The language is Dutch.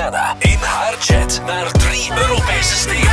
Rihanna in haar jet naar 3 Europese steden.